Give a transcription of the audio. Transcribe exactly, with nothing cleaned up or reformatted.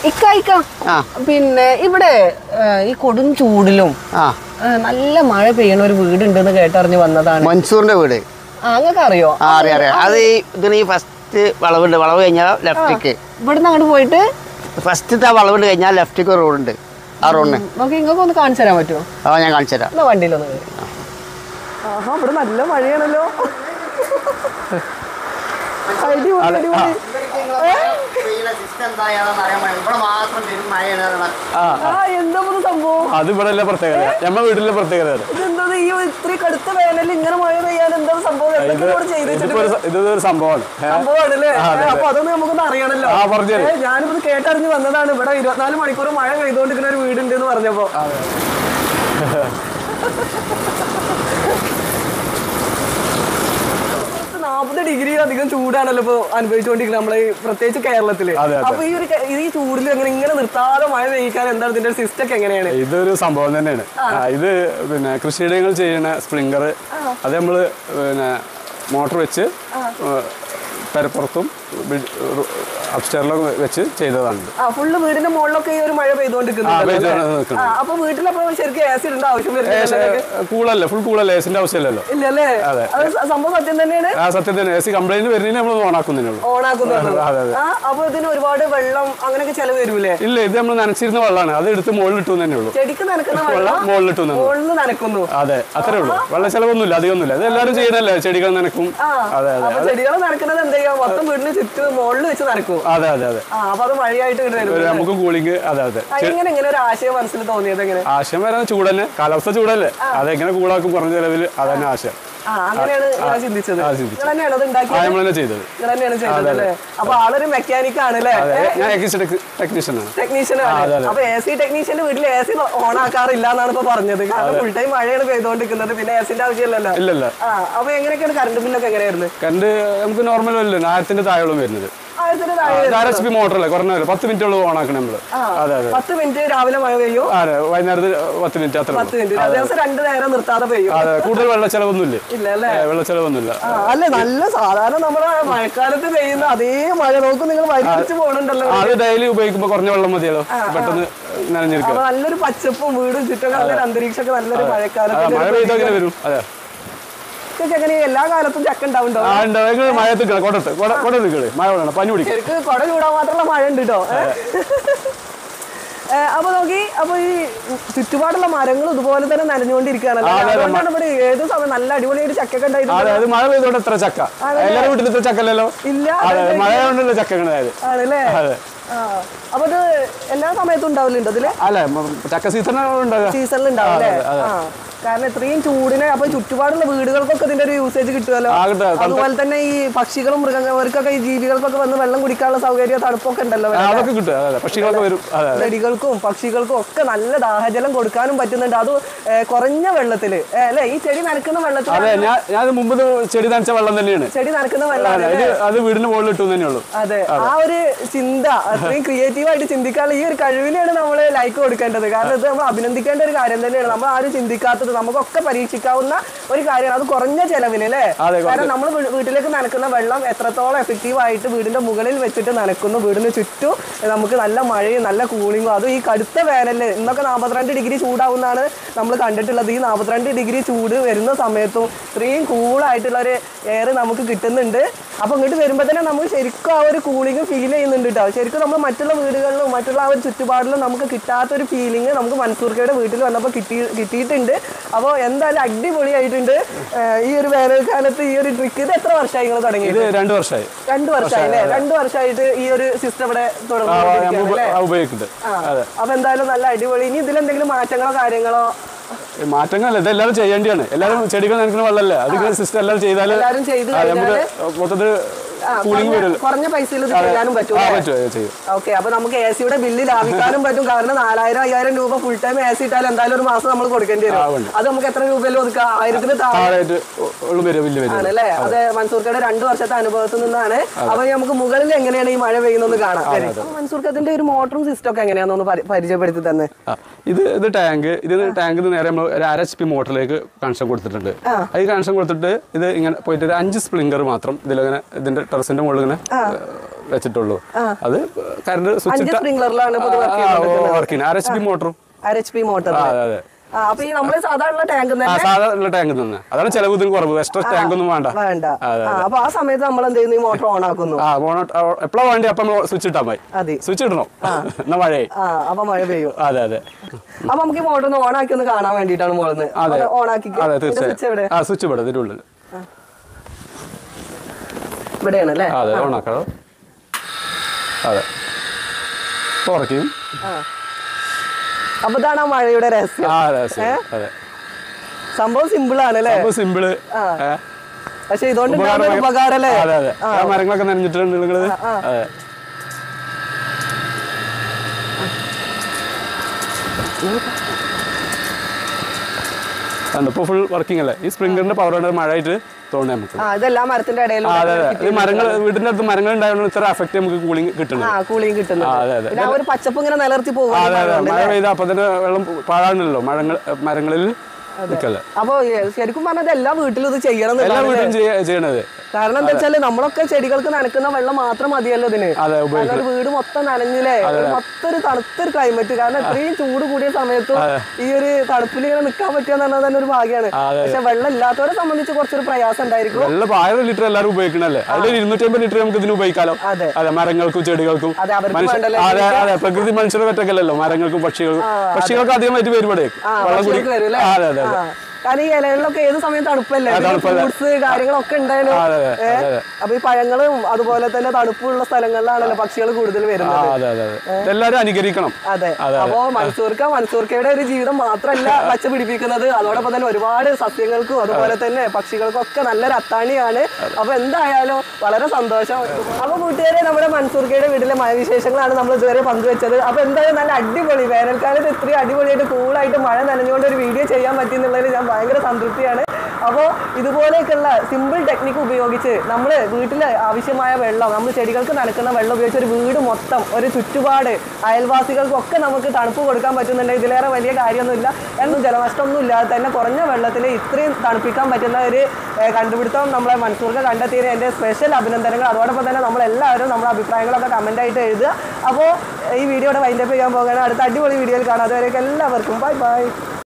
ഇക്ക ഇക്ക പിന്നെ ഇവിടെ ഈ കൊടും ചൂടിലും നല്ല മഴ പെയ്യണ ഒരു വീടുണ്ടെന്ന് കേട്ടറിഞ്ഞ് വന്നതാണ്. മൻസൂറിന്റെ വീട് അങ്ങക്ക് അറിയോ? അറിയാം അറിയാം. അത് ഇതിന് ഈ ഫസ്റ്റ് വളവുണ്ട്, വളവ് കഴിഞ്ഞാൽ ലെഫ്റ്റിക്ക് ഇവിടുന്ന് അങ്ങോട്ട് പോയിട്ട് ഫസ്റ്റത്തെ ആ വളവുണ്ട് കഴിഞ്ഞാൽ ലെഫ്റ്റിക്ക് റോഡുണ്ട്. ആ റോഡിന് നമുക്ക് ഇങ്ങൊക്കെ ഒന്ന് കാണിച്ചു തരാൻ പറ്റുമോ? ആ ഞാൻ കാണിച്ചു തരാം. എന്നാ വണ്ടിയിലൊന്ന് കയറി. ആഹാ ഇവിടെ നല്ല മഴയാണല്ലോ. അത് ഇവിടെ പ്രത്യേകത, നമ്മുടെ വീട്ടിലെ പ്രത്യേകത. ഇത്രയും കടുത്ത വേനലിൽ ഇങ്ങനെ മഴ പെയ്യാൻ എന്താ സംഭവം? ഇതൊരു സംഭവമാണ്. അപ്പൊ അതൊന്നും നമുക്കൊന്ന് അറിയണല്ലോ. ഞാനിപ്പോ കേട്ടറിഞ്ഞ് വന്നതാണ്. ഇവിടെ ഇരുപത്തിനാല് മണിക്കൂർ മഴ പെയ്തോണ്ടിരിക്കുന്ന ഒരു വീടുണ്ട് എന്ന് പറഞ്ഞപ്പോ. നാപ്പത് ഡിഗ്രി അധികം ചൂടാണല്ലോ ഇപ്പൊ അനുഭവിച്ചുകൊണ്ടിരിക്കുന്നത് നമ്മളെ പ്രത്യേകിച്ച് കേരളത്തില്. അപ്പൊ ഈ ഒരു ഈ ചൂടിൽ എങ്ങനെ ഇങ്ങനെ നിർത്താതെ മഴ പെയ്യിക്കാൻ എന്താണ് ഇതിന്റെ സിസ്റ്റം ഒക്കെ എങ്ങനെയാണ്? ഇതൊരു സംഭവം തന്നെയാണ്. ഇത് പിന്നെ കൃഷിയിടങ്ങൾ ചെയ്യുന്ന സ്പ്രിംഗർ, അത് നമ്മള് പിന്നെ മോട്ടർ വെച്ച് പരപ്പുറത്തും അപ്സ്റ്റെയറിലൊക്കെ വെച്ച് ചെയ്തതാണ്. ഫുള്ള് വീടിന്റെ മുകളിലൊക്കെ ഈ ഒരു മഴ പെയ്തുകൊണ്ടിരിക്കുന്നത്. അപ്പൊ വീട്ടിലപ്പോ ശരിക്കും എ സി ഇടേണ്ട ആവശ്യം വരുന്നില്ല. കൂളല്ലേ, ഫുൾ കൂളല്ലേ, എസിന്റെ ആവശ്യമില്ലല്ലോ. ഇല്ലല്ലേ? സംഭവം സത്യം തന്നെയാണ്. ആ സത്യം തന്നെ. എ സി കംപ്ലൈന്റ് വരുന്നതിന് നമ്മൾ ഓണാക്കുന്നേ ഓണാക്കുന്നു. അപ്പൊ ഇതിന് ഒരുപാട് വെള്ളം അങ്ങനെയൊക്കെ ചെലവ് വരൂലേ? ഇല്ല, ഇത് നമ്മൾ നനച്ചിരുന്ന വെള്ളമാണ്. അത് എടുത്ത് മുകളിൽ ഇട്ടു തന്നെ ഉള്ളൂ. ചെടിക്ക് നനക്കുന്ന വെള്ളം മുകളിൽ ഇട്ടു മുകളിൽ നനക്കുന്നു. അതെ, അത്രേ ഉള്ളൂ. വെള്ള ചെലവൊന്നുമില്ല, അധികമൊന്നുമില്ല. ഇത് എല്ലാവരും ചെയ്യുന്നല്ലേ, ചെടികൾ നനക്കും. അതെ അതെ. ചെടികൾ നനക്കുന്നത് എന്താ ചെയ്യാ? മൊത്തം വീടിന് ചുറ്റും മുകളിൽ വെച്ച് നനക്കും. അതെ അതെ അതെ. അപ്പൊ അത് മഴയായിട്ട് നമുക്ക് കൂളിംഗ്. അതെ അതെ. എങ്ങനെ ഇങ്ങനെ ഒരു ആശയം മനസ്സിൽ തോന്നിയത്? എങ്ങനെ ആശയം വരാൻ ചൂടന്നെ, കാലാവസ്ഥ ചൂടല്ലേ, അതെങ്ങനെ കൂളാക്കും കുറഞ്ഞ ചെലവിൽ, അതന്നെ ആശയം. അങ്ങനെയാണ് ഞാൻ ചിന്തിച്ചത്. അപ്പൊ ആളൊരു മെക്കാനിക് ആണല്ലേ? ടെക്നീഷ്യനാണ്. അപ്പൊ എ സി ടെക്നീഷ്യന്റെ വീട്ടിൽ എ സി ഓൺ ആക്കാറില്ല എന്നാണ് ഇപ്പൊ പറഞ്ഞത്. കാരണം ഫുൾ ടൈം മഴയാണ് പെയ്തോണ്ടിരിക്കുന്നത്. പിന്നെ എ സിന്റെ ആവശ്യമില്ലല്ലോ. ഇല്ലല്ല. അപ്പൊ എങ്ങനെയൊക്കെയാണ് കറണ്ട് ബില്ലൊക്കെ എങ്ങനെയായിരുന്നു? കറണ്ട് നമുക്ക് നോർമൽ അല്ലേ, ആയിരത്തിന്റെ താഴെ വരുന്നത്. മോട്ടറല്ലേ, കുറഞ്ഞ പത്ത് മിനിറ്റോളം ഓൺ ആക്കണം നമ്മള്. അതെ അതെ. പത്ത് മിനിറ്റ് രാവിലെ മഴ പെയ്യും, അതെ വൈകുന്നേരത്ത് പത്ത് മിനിറ്റ്, അത്ര പത്ത് മിനിറ്റ് ദിവസം രണ്ടു നേരം നിർത്താതെ പെയ്യും. അതെ, കൂടുതൽ വെള്ളച്ചെലവൊന്നുമില്ല. ഇല്ല അല്ലേ? വെള്ളച്ചെലവൊന്നുമില്ല. അല്ലെ, നല്ല സാധാരണ നമ്മുടെ മഴക്കാലത്ത് പെയ്യുന്ന അതേ മഴ നോക്കും നിങ്ങൾ വരച്ച് പോകണുണ്ടല്ലോ. അത് ഡെയിലി ഉപയോഗിക്കുമ്പോ കുറഞ്ഞ വെള്ളം മതിയല്ലോ, പെട്ടെന്ന് നനഞ്ഞിരിക്കും. നല്ലൊരു പച്ചപ്പും വീടും ചുറ്റൊക്കെ നല്ലൊരു അന്തരീക്ഷമൊക്കെ നല്ലൊരു മഴക്കാലത്ത് മഴ പെയ്താൽ അങ്ങനെ വരും. അതെ, എല്ലാ കാലത്തും ചക്ക ഉണ്ടാവുണ്ടോ? മഴത്ത് മഴ വേണം, പനി പിടിക്കും. ശരിക്കും കുട ചൂടാൻ മാത്രമുള്ള മഴ ഉണ്ട് കേട്ടോ. അപ്പൊ നോക്കി, അപ്പൊ ഈ ചുറ്റുപാടുള്ള മരങ്ങൾ ഇതുപോലെ തന്നെ നനഞ്ഞുകൊണ്ടിരിക്കുകയാണല്ലോ. അതുകൊണ്ടാണ് ഇവിടെ ഏത് സമയം നല്ല അടിപൊളിയായിട്ട് ചക്കൊക്കെ ഉണ്ടായിരുന്നു. മഴ പെയ്തോണ്ട് എത്ര ചക്ക, എല്ലാവരും വീട്ടിൽ ഇത്ര ചക്കല്ലോ. ഇല്ല, മഴ കൊണ്ടല്ലോ ചക്ക ആണല്ലേ? അപ്പൊ ഇത് എല്ലാ സമയത്തും ഉണ്ടാവില്ലുണ്ട് അതില്? അല്ല, ചക്ക സീസണിൽ സീസണിൽ ഉണ്ടാവും അല്ലേ? കാരണം ഇത്രയും ചൂടിനെ അപ്പൊ ചുറ്റുപാടുള്ള വീടുകൾക്കൊക്കെ ഇതിന്റെ ഒരു യൂസേജ് കിട്ടുമല്ലോ. അതുപോലെ തന്നെ ഈ പക്ഷികളും മൃഗങ്ങൾക്കൊക്കെ, ഈ ജീവികൾക്കൊക്കെ വന്ന് വെള്ളം കുടിക്കാനുള്ള സൗകര്യം, തണുപ്പൊക്കെ ഉണ്ടല്ലോ. ചെടികൾക്കും പക്ഷികൾക്കും ഒക്കെ നല്ല ദാഹജലം കൊടുക്കാനും പറ്റുന്നുണ്ട്. അത് കുറഞ്ഞ വെള്ളത്തില് അല്ലെ? ഈ ചെടി നനക്കുന്ന വെള്ളത്തിൽ. അതെ, ഞാൻ മുമ്പ് ചെടി നനച്ച വെള്ളം തന്നെയാണ്. ചെടി നനക്കുന്ന വെള്ളം അത് വീടിന് മുകളിൽ ഇട്ടു തന്നെ ഉള്ളൂ. അതെ, ആ ഒരു ചിന്ത, അത്രയും ക്രിയേറ്റീവ് ആയിട്ട് ചിന്തിക്കാനുള്ള ഈ ഒരു കഴിവിനെയാണ് നമ്മൾ ലൈക്ക് കൊടുക്കേണ്ടത്. കാരണം ഇത് നമ്മൾ അഭിനന്ദിക്കേണ്ട ഒരു കാര്യം തന്നെയാണ്. നമ്മൾ ആരും ചിന്തിക്കാത്തത്, നമുക്കൊക്കെ പരീക്ഷിക്കാവുന്ന ഒരു കാര്യമാണ്. അത് കുറഞ്ഞ ചെലവില് അല്ലേ? കാരണം നമ്മൾ വീട്ടിലേക്ക് നനക്കുന്ന വെള്ളം എത്രത്തോളം എഫക്റ്റീവ് ആയിട്ട് വീടിന്റെ മുകളിൽ വെച്ചിട്ട് നനക്കുന്നു. വീടിന് ചുറ്റും നമുക്ക് നല്ല മഴയും നല്ല കൂളിങ്ങും. അതും ഈ കടുത്ത വേനലില് ഇന്നൊക്കെ നാൽപ്പത്തിരണ്ട് ഡിഗ്രി ചൂടാവുന്നതാണ് നമ്മൾ കണ്ടിട്ടുള്ളത്. ഈ നാൽപ്പത്തിരണ്ട് ഡിഗ്രി ചൂട് വരുന്ന സമയത്തും ഇത്രയും കൂളായിട്ടുള്ള ഒരു എയർ നമുക്ക് കിട്ടുന്നുണ്ട്. അപ്പൊ ഇങ്ങോട്ട് വരുമ്പോ തന്നെ നമുക്ക് ശരിക്കും ആ ഒരു കൂളിംഗ് ഫീൽ ചെയ്യുന്നുണ്ട് കേട്ടോ. ശരിക്കും നമ്മൾ മറ്റുള്ള വീടുകളിലും മറ്റുള്ള ആ ഒരു ചുറ്റുപാടിലും നമുക്ക് കിട്ടാത്തൊരു ഫീലിംഗ് നമുക്ക് മൻസൂർക്കയുടെ വീട്ടിൽ വന്നപ്പോൾ കിട്ടി കിട്ടിയിട്ടുണ്ട് അപ്പോൾ എന്തായാലും അടിപൊളിയായിട്ടുണ്ട്. ഈ ഒരു വേനൽക്കാലത്ത് ഈ ഒരു ട്രിക്ക് ഇത് എത്ര വർഷമായി നിങ്ങൾ തുടങ്ങിയത്? രണ്ട് വർഷമായി. രണ്ട് വർഷമായി അല്ലേ? രണ്ട് വർഷമായിട്ട് ഈ ഒരു സിസ്റ്റം ഇവിടെ ഉപയോഗിക്കുന്നുണ്ട്. അപ്പൊ എന്തായാലും നല്ല അടിപൊളി. ഇനി ഇതിലെന്തെങ്കിലും മാറ്റങ്ങളോ കാര്യങ്ങളോ? മാറ്റങ്ങളല്ല, ഇത് എല്ലാവരും ചെയ്യേണ്ടിയാണ്. എല്ലാവരും ചെടികൾ നനക്കുന്ന വെള്ളമല്ലേ, അത് സിസ്റ്റം എല്ലാവരും ചെയ്താൽ മൊത്തത്തിൽ കുറഞ്ഞ പൈസയിൽ ചെയ്യാനും പറ്റും. ഓക്കെ, അപ്പൊ നമുക്ക് എ സിയുടെ ബില്ല് ലാഭിക്കാനും പറ്റും. കാരണം നാലായിരം അയ്യായിരം രൂപ ഫുൾ ടൈം എ സി ഇട്ടാൽ എന്തായാലും ഒരു മാസം നമ്മൾ കൊടുക്കേണ്ടി വരും. അത് നമുക്ക് എത്ര രൂപയിൽ ഒതുക്കാം? ആയിരത്തിന് ആണല്ലേ? അത് മൻസൂർക്കയുടെ രണ്ടു വർഷത്തെ അനുഭവത്തിൽ നിന്നാണ്. അപ്പൊ നമുക്ക് മുകളിൽ എങ്ങനെയാണ് ഈ മഴ പെയ്യുന്നത് കാണാം. മൻസൂർക്കത്തിന്റെ ഒരു മോട്ടറും സിസ്റ്റം ഒക്കെ എങ്ങനെയാണെന്ന് പരിചയപ്പെടുത്തി തന്നെ. ഇത് ഇത് ടാങ്ക് ഇത് ടാങ്കിൽ നേരെ നമ്മൾ ഒരു അര എച്ച് പി മോട്ടറിലേക്ക് കണക്ഷൻ കൊടുത്തിട്ടുണ്ട്. ഈ കണക്ഷൻ കൊടുത്തിട്ട് ഇത് ഇങ്ങനെ പോയിട്ട് ഒരു അഞ്ച് സ്പ്രിംഗർ മാത്രം ഇതിലിങ്ങനെ ഇതിന്റെ ടെറസിന്റെ മുകളിൽ ഇങ്ങനെ വെച്ചിട്ടുള്ളൂ. അത് കറണ്ട് സ്വിച്ച് സ്പ്രിംഗ്ലറിലാണ് വർക്ക് ചെയ്യുന്നത്. ആർ എച്ച് പി മോട്ടറും ആർ എച്ച് പി മോട്ടർ. അതെ അപ്പൊ ഈ നമ്മള് സാധാരണ ടാങ്ക് സാധാരണ ടാങ്ക് തന്നെ. അതാണ് ചെലവ് ഇതിന് കുറവ്. എക്സ്ട്രാ ടാങ്ക് ഒന്നും വേണ്ട. വേണ്ട. അപ്പൊ ആ സമയത്ത് നമ്മൾ എന്ത് ചെയ്യുന്നു? ഈ മോട്ടർ ഓൺ ആക്കുന്നു. എപ്പോഴാ വേണ്ടി അപ്പം സ്വിച്ച് ഇട്ടാൽ മതി. സ്വിച്ച് ഇടണോ എന്നാ മഴയായി. അപ്പൊ മഴ പെയ്യും. അതെ അതെ. അപ്പൊ നമുക്ക് ഈ മോട്ടർ ഒന്ന് ഓൺ ആക്കി ഒന്ന് കാണാൻ വേണ്ടിട്ടാണ് മോളന്ന്. ഓൺ ആക്കി. അതെ തീർച്ചയായും. ആ സ്വിച്ച് ഇവിടെ ഇതിന്റെ ഉള്ളിൽ ഇവിടെയാണ് അല്ലേ? അതെ ഓൺ ആക്കാം. അതെ തുറക്കും. അപ്പൊ ഇതാണ് ആ മഴയുടെ രഹസ്യം. സംഭവം സിമ്പിൾ ആണ് അല്ലേ? സിമ്പിള്. പക്ഷെ ഇതുകൊണ്ട് ഉപകാരം അല്ലേ? മരങ്ങളൊക്കെ നനഞ്ഞിട്ടുണ്ട് നിങ്ങള്. ഇപ്പൊ ഫുൾ വർക്കിംഗ് അല്ലേ? ഈ സ്പ്രിംഗ്ലറിന്റെ പവർ കൊണ്ട് മഴ ആയിട്ട് തോന്നുന്നത് നമുക്ക്. ഇതെല്ലാം മരത്തിന്റെ ഇടയിൽ മരങ്ങൾ വീടിന്റെ അടുത്ത് മരങ്ങൾ ഉണ്ടായതുകൊണ്ട് ഇത്ര എഫക്ട് നമുക്ക് കൂളിംഗ് കിട്ടുന്നത്. കൂളിംഗ് കിട്ടുന്നത്. ഒരു പച്ചപ്പ് ഇങ്ങനെ നിലർത്തി പോകും. മഴ പെയ്ത അപ്പൊ തന്നെ വെള്ളം പാഴാണല്ലോ മരങ്ങൾ മരങ്ങളിൽ. അപ്പൊ ശരിക്കും പറഞ്ഞത് എല്ലാ വീട്ടിലും ഇത് ചെയ്യണം. എല്ലാ വീട്ടിലും ചെയ്യണത്. കാരണം എന്താ വെച്ചാല് നമ്മളൊക്കെ ചെടികൾക്ക് നനക്കുന്ന വെള്ളം മാത്രം മതിയല്ലോ ഇതിന്. ഒരു വീട് മൊത്തം നനഞ്ഞില്ലേ? മൊത്തം ഒരു തണുത്തൊരു ക്ലൈമറ്റ്. കാരണം ഇത്രയും ചൂട് കൂടിയ സമയത്തും ഈ ഒരു തണുപ്പിൽ ഇങ്ങനെ നിൽക്കാൻ പറ്റുക എന്ന് തന്നെ ഒരു ഭാഗ്യമാണ്. പക്ഷെ വെള്ളം ഇല്ലാത്തവരെ സംബന്ധിച്ച് കുറച്ചൊരു പ്രയാസം ഉണ്ടായിരിക്കും. വെള്ളം ആയിരം ലിറ്റർ എല്ലാവരും ഉപയോഗിക്കണല്ലേ? അതിൽ ഇരുന്നൂറ്റി അമ്പത് ലിറ്റർ നമുക്ക് ഇതിന് ഉപയോഗിക്കാലോ. അതെ മരങ്ങൾക്കും ചെടികൾക്കും. അതെ അതെ പ്രകൃതി മനുഷ്യരെ പറ്റക്കല്ലോ. മരങ്ങൾക്കും പക്ഷികൾക്കും പക്ഷികൾക്ക് അധികമായിട്ട് വരുമ്പോഴേ വെള്ളം കൂടി. അതെ അതെ കാരണം ഈ ഇലകളിലൊക്കെ ഏത് സമയം തണുപ്പല്ലേ? ഫ്രൂട്ട്സ് കാര്യങ്ങളൊക്കെ ഉണ്ടായാലും. അപ്പൊ ഈ പഴങ്ങളും അതുപോലെ തന്നെ തണുപ്പുള്ള സ്ഥലങ്ങളിലാണല്ലോ പക്ഷികൾ കൂടുതൽ വരുന്നത്. എല്ലാവരും അനുകരിക്കണം. അതെ. അപ്പോ മൻസൂർക്ക മൻസൂർക്കയുടെ ഒരു ജീവിതം മാത്രമല്ല പച്ച പിടിപ്പിക്കുന്നത്, അതോടൊപ്പം തന്നെ ഒരുപാട് സസ്യങ്ങൾക്കും അതുപോലെ തന്നെ പക്ഷികൾക്കും ഒക്കെ നല്ലൊരു അത്താണിയാണ്. അപ്പൊ എന്തായാലും വളരെ സന്തോഷം. അപ്പൊ കൂട്ടുകാരെ, നമ്മുടെ മൻസൂർക്കയുടെ വീട്ടിലെ മഴ വിശേഷങ്ങളാണ് നമ്മൾ ഇതുവരെ പങ്കുവെച്ചത്. അപ്പൊ എന്തായാലും നല്ല അടിപൊളി വേനൽക്കാലത്ത് ഇത്രയും അടിപൊളിയായിട്ട് കൂളായിട്ട് മഴ നനഞ്ഞുകൊണ്ട് ഒരു വീഡിയോ ചെയ്യാൻ പറ്റി എന്നുള്ളതിൽ ഞാൻ ഭയങ്കര സംതൃപ്തിയാണ്. അപ്പോൾ ഇതുപോലെയൊക്കെയുള്ള സിമ്പിൾ ടെക്നിക്ക് ഉപയോഗിച്ച് നമ്മൾ വീട്ടിൽ ആവശ്യമായ വെള്ളം, നമ്മൾ ചെടികൾക്ക് നനക്കുന്ന വെള്ളം ഉപയോഗിച്ച് ഒരു വീട് മൊത്തം, ഒരു ചുറ്റുപാട്, അയൽവാസികൾക്കൊക്കെ നമുക്ക് തണുപ്പ് കൊടുക്കാൻ പറ്റുന്നുണ്ടെങ്കിൽ ഇതിലേറെ വലിയ കാര്യമൊന്നുമില്ല. എന്നും ജലനഷ്ടമൊന്നും ഇല്ലാതെ തന്നെ കുറഞ്ഞ വെള്ളത്തിൽ ഇത്രയും തണുപ്പിക്കാൻ പറ്റുന്ന ഒരു കണ്ടുപിടുത്തം നമ്മളെ മൻസൂർക്ക കണ്ടെത്തിയതിന് എൻ്റെ സ്പെഷ്യൽ അഭിനന്ദനങ്ങൾ. അതോടൊപ്പം തന്നെ നമ്മളെല്ലാവരും നമ്മുടെ അഭിപ്രായങ്ങളൊക്കെ കമൻ്റായിട്ട് എഴുതുക. അപ്പോൾ ഈ വീഡിയോയുടെ വൈൻഡപ്പ് ചെയ്യാൻ പോകുകയാണ്. അടുത്ത അടിപൊളി വീഡിയോയിൽ കാണാം. അതുവരെയൊക്കെ എല്ലാവർക്കും ബൈ ബൈ.